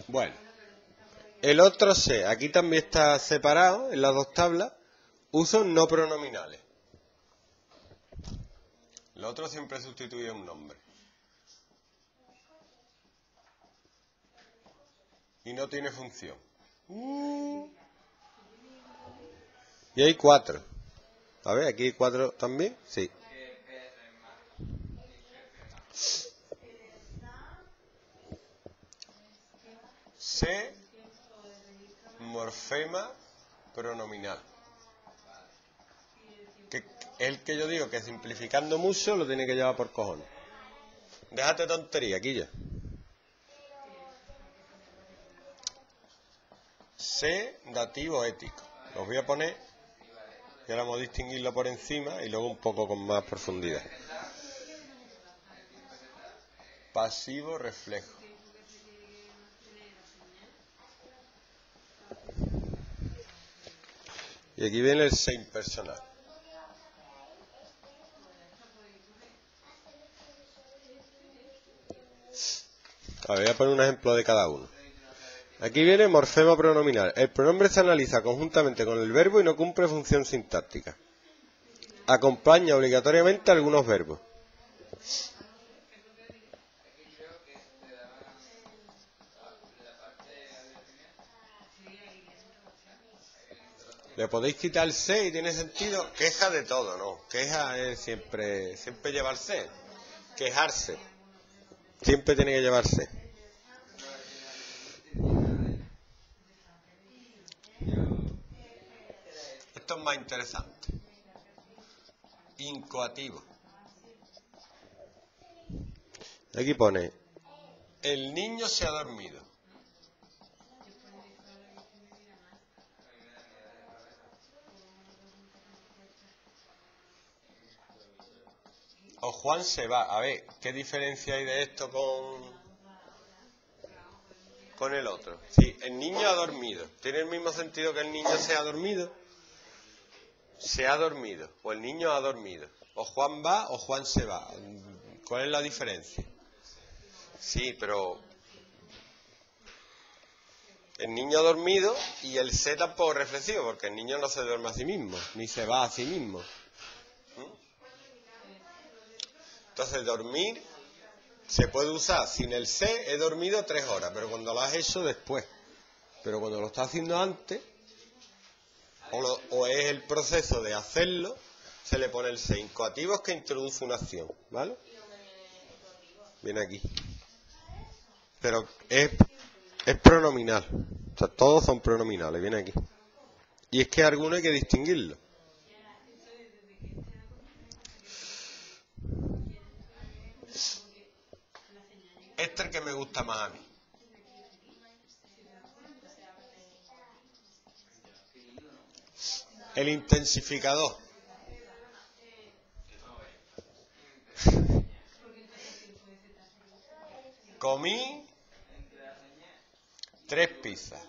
Bueno, el otro se, aquí también está separado en las dos tablas, usos no pronominales. Lo otro siempre sustituye un nombre. Y no tiene función. Y hay 4. A ver, aquí hay 4 también. Sí. Se, morfema pronominal. Que el que yo digo que simplificando mucho lo tiene que llevar por cojones. Déjate tontería, aquí ya. Se, dativo ético. Los voy a poner, y ahora vamos a distinguirlo por encima y luego un poco con más profundidad. Pasivo reflejo. Y aquí viene el se impersonal. A ver, voy a poner un ejemplo de cada uno. Aquí viene morfema pronominal. El pronombre se analiza conjuntamente con el verbo y no cumple función sintáctica. Acompaña obligatoriamente a algunos verbos. Le podéis quitar el se y tiene sentido. Queja de todo, ¿no? Queja es siempre llevar se. Quejarse. Siempre tiene que llevarse. Esto es más interesante. Incoativo. Aquí pone, el niño se ha dormido. O Juan se va. A ver, ¿qué diferencia hay de esto con el otro? Sí, el niño ha dormido. ¿Tiene el mismo sentido que el niño se ha dormido? Se ha dormido. O el niño ha dormido. O Juan va o Juan se va. ¿Cuál es la diferencia? Sí, pero el niño ha dormido y el se tampoco es reflexivo, porque el niño no se duerme a sí mismo, ni se va a sí mismo. Entonces, dormir se puede usar sin el se, he dormido 3 horas, pero cuando lo has hecho después. Pero cuando lo estás haciendo antes, o es el proceso de hacerlo, se le pone el se. Incoativo es que introduce una acción, ¿vale? Viene aquí. Pero es pronominal. O sea, todos son pronominales, viene aquí. Y es que alguno hay que distinguirlo. Este es el que me gusta más a mí. El intensificador. Comí 3 pizzas.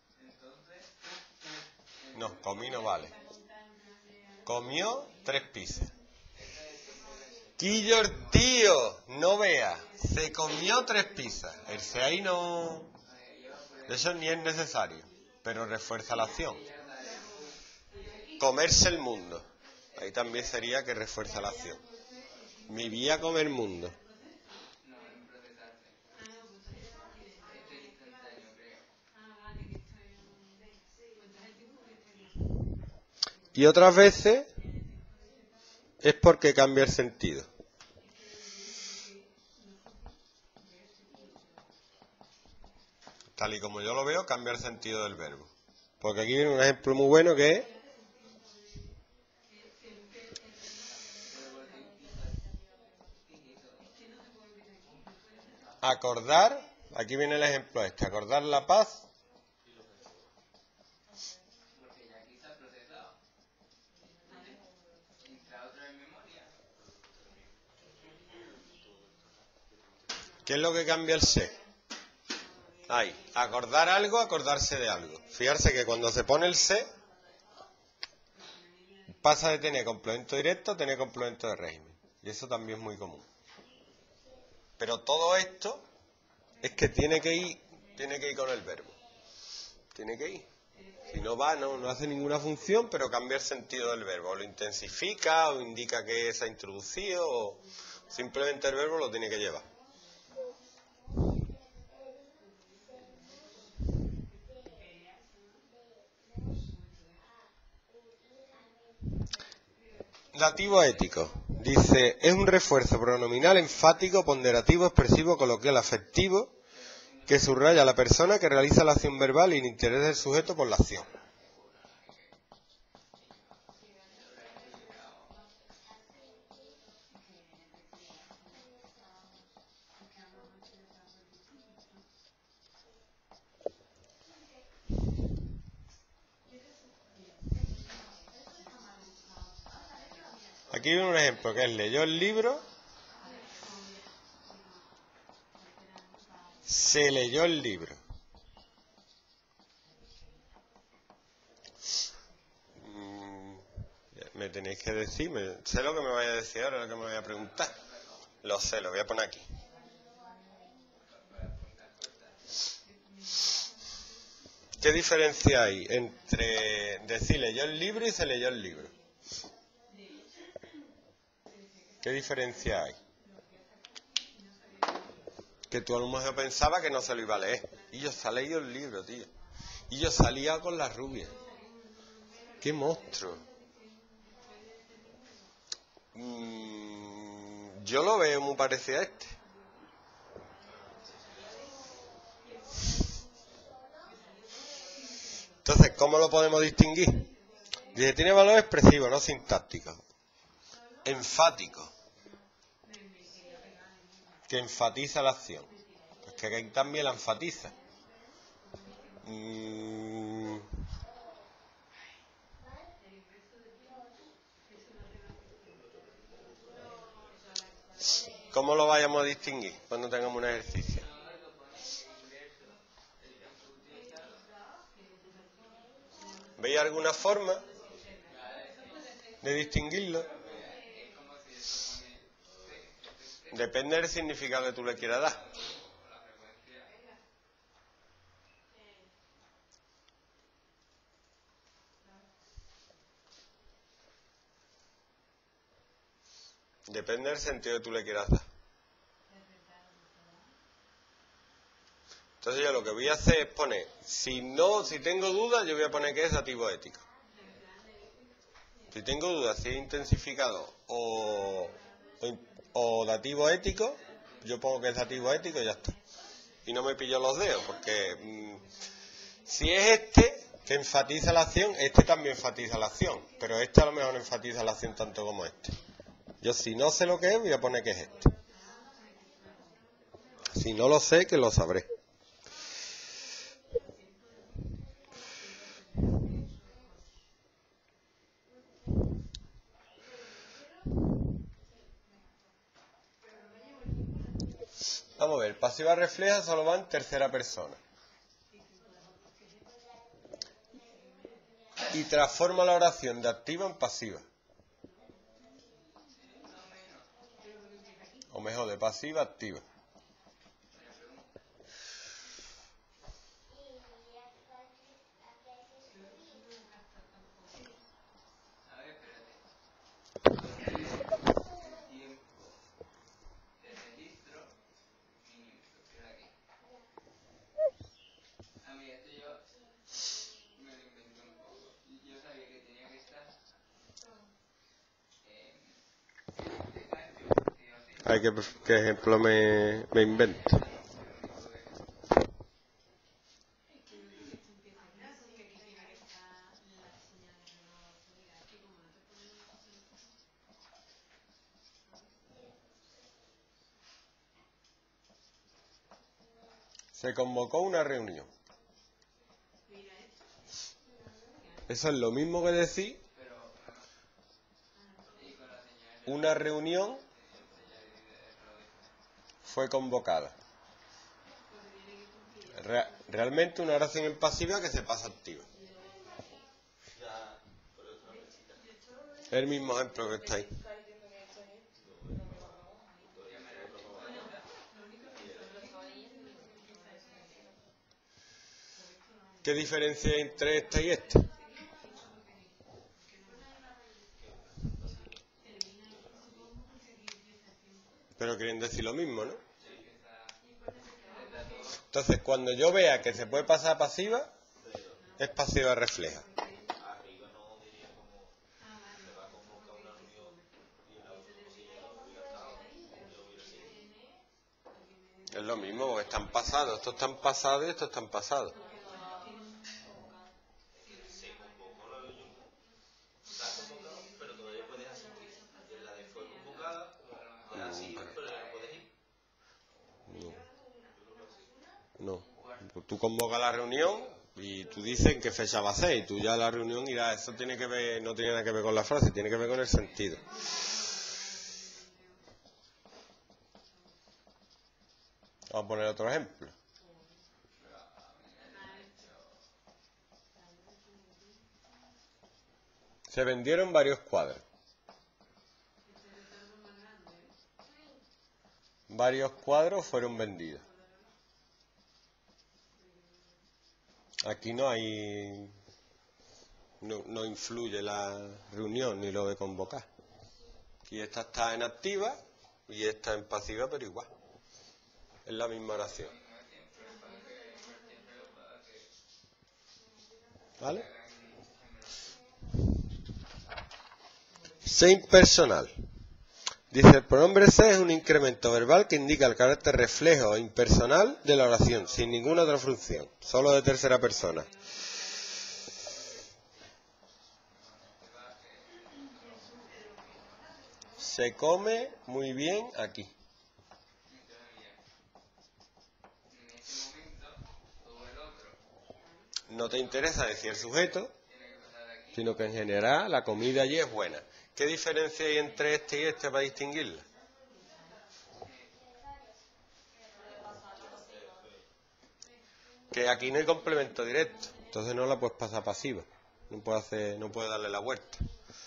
No, comí no vale. Comió 3 pizzas. Quillo el tío, no vea. Se comió 3 pizzas. El se ahí no... Eso ni es necesario, pero refuerza la acción. Comerse el mundo. Ahí también sería que refuerza la acción. Me vi a comer mundo. Y otras veces es porque cambia el sentido. Tal y como yo lo veo, cambia el sentido del verbo. Porque aquí viene un ejemplo muy bueno que es acordar, aquí viene el ejemplo este, acordar la paz. ¿Qué es lo que cambia el se? Ahí, acordar algo, acordarse de algo. Fijarse que cuando se pone el se, pasa de tener complemento directo a tener complemento de régimen. Y eso también es muy común. Pero todo esto es que tiene que ir tiene que ir con el verbo. Tiene que ir. Si no va, no hace ninguna función, pero cambia el sentido del verbo. O lo intensifica, o indica que se ha introducido, o simplemente el verbo lo tiene que llevar. Dativo ético. Dice, es un refuerzo pronominal enfático, ponderativo, expresivo, coloquial, afectivo, que subraya a la persona que realiza la acción verbal y el interés del sujeto por la acción. Aquí viene un ejemplo que es leyó el libro, se leyó el libro. Me tenéis que decir, sé lo que me vais a decir ahora, lo que me voy a preguntar. Lo sé, lo voy a poner aquí. ¿Qué diferencia hay entre decir leyó el libro y se leyó el libro? ¿Qué diferencia hay? Que tú a lo mejor pensabas que no se lo iba a leer. Y yo se ha leído el libro, tío. Y yo salía con la rubia. ¡Qué monstruo! Yo lo veo muy parecido a este. Entonces, ¿cómo lo podemos distinguir? Dice, tiene valor expresivo, no sintáctico. Enfático. Que enfatiza la acción. Pues que aquí también la enfatiza. ¿Cómo lo vayamos a distinguir cuando tengamos un ejercicio? ¿Veis alguna forma de distinguirlo? Depende del significado que tú le quieras dar. Depende del sentido que tú le quieras dar. Entonces yo lo que voy a hacer es poner, si tengo dudas, yo voy a poner que es dativo ético. Si tengo dudas si es intensificado o dativo ético, yo pongo que es dativo ético y ya está. Y no me pillo los dedos, porque si es este que enfatiza la acción, este también enfatiza la acción, pero este a lo mejor no enfatiza la acción tanto como este. Yo si no sé lo que es, voy a poner que es este. Si no lo sé, que lo sabré. Vamos a ver, pasiva refleja solo va en tercera persona. Y transforma la oración de activa en pasiva. O mejor, de pasiva a activa. Ay, ¿qué ejemplo me invento? Se convocó una reunión. Eso es lo mismo que decir una reunión fue convocada. Realmente una oración en pasiva que se pasa activa. Es el mismo ejemplo que está ahí. ¿Qué diferencia hay entre esta y esta? Pero quieren decir lo mismo, ¿no? Entonces, cuando yo vea que se puede pasar a pasiva, es pasiva refleja. Es lo mismo, porque están pasados. Estos están pasados y estos están pasados. No. Tú convocas la reunión y tú dices en qué fecha va a ser y tú ya la reunión irás. Eso tiene que ver, no tiene nada que ver con la frase, tiene que ver con el sentido. Vamos a poner otro ejemplo. Se vendieron varios cuadros. Varios cuadros fueron vendidos. Aquí no hay... No influye la reunión ni lo de convocar. Aquí esta está en activa y esta en pasiva, pero igual. Es la misma oración. ¿Vale? Sé impersonal. Dice, el pronombre sé es un incremento verbal que indica el carácter reflejo e impersonal de la oración, sin ninguna otra función, solo de tercera persona. Se come muy bien aquí. No te interesa decir el sujeto, sino que en general la comida allí es buena. ¿Qué diferencia hay entre este y este para distinguirla? Que aquí no hay complemento directo, entonces no la puedes pasar pasiva. No puedes darle la vuelta.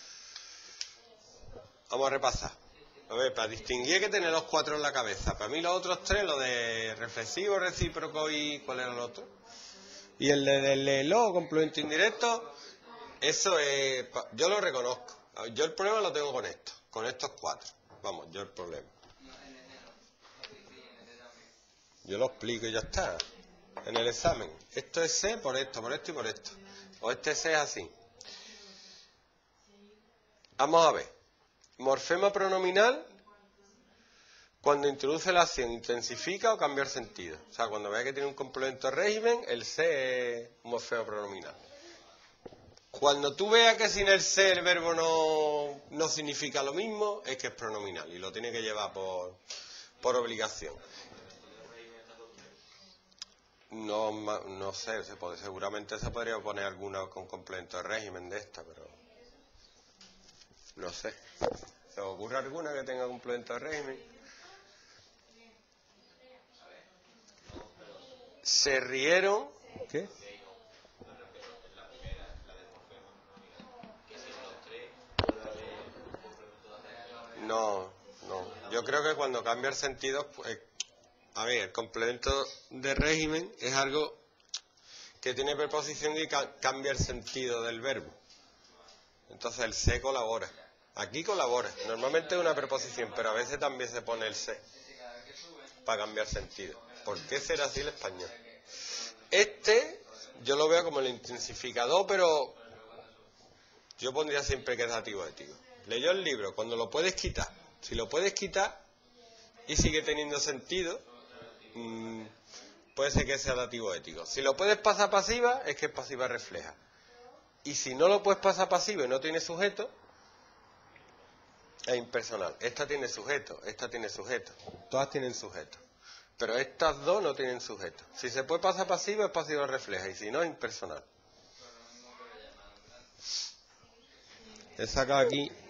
Vamos a repasar. A ver, para distinguir hay que tener los cuatro en la cabeza. Para mí los otros tres, lo de reflexivo, recíproco y... ¿cuál era el otro? Y el de léelo, complemento indirecto, eso es... Yo lo reconozco. Yo el problema lo tengo con esto, con estos cuatro. Vamos, yo el problema. Yo lo explico y ya está. En el examen. Esto es C por esto, por esto y por esto. O este C es así. Vamos a ver. Morfema pronominal, cuando introduce la acción, intensifica o cambia el sentido. O sea, cuando vea que tiene un complemento de régimen, el C es un morfema pronominal. Cuando tú veas que sin el C el verbo no significa lo mismo, es que es pronominal y lo tiene que llevar por obligación. No sé, seguramente se podría poner alguna con complemento de régimen de esta, pero no sé. ¿Se os ocurre alguna que tenga complemento de régimen? Se rieron. ¿Qué? No. Yo creo que cuando cambia el sentido, pues, a ver, el complemento de régimen es algo que tiene preposición y cambia el sentido del verbo. Entonces el se colabora. Aquí colabora. Normalmente es una preposición, pero a veces también se pone el se para cambiar sentido. ¿Por qué será así el español? Este yo lo veo como el intensificador, pero yo pondría siempre que es dativo ético. Leyó el libro, cuando lo puedes quitar. Si lo puedes quitar y sigue teniendo sentido, puede ser que sea dativo ético. Si lo puedes pasar pasiva, es que es pasiva refleja. Y si no lo puedes pasar pasivo y no tiene sujeto, es impersonal. Esta tiene sujeto, esta tiene sujeto. Todas tienen sujeto. Pero estas dos no tienen sujeto. Si se puede pasar pasivo, es pasiva refleja. Y si no, es impersonal. He sacado aquí